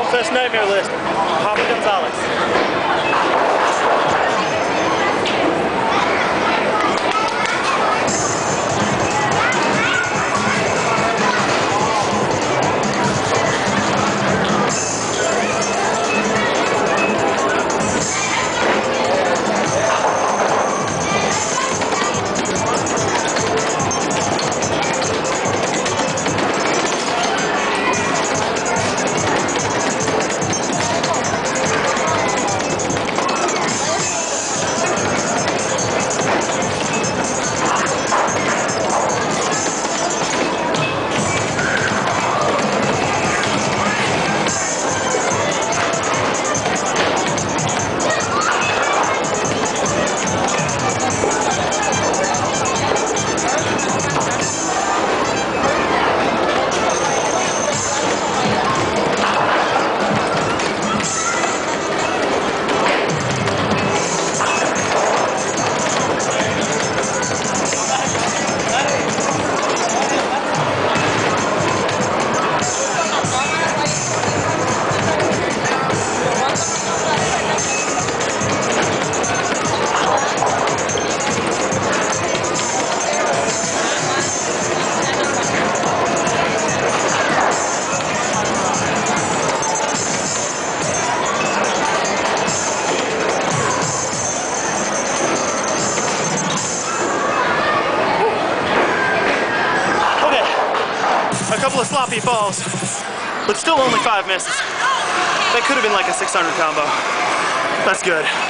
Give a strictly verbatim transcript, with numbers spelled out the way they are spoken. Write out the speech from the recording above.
First nightmare list, Papa Gonzalez. A couple of sloppy falls, but still only five misses. That could have been like a six hundred combo. That's good.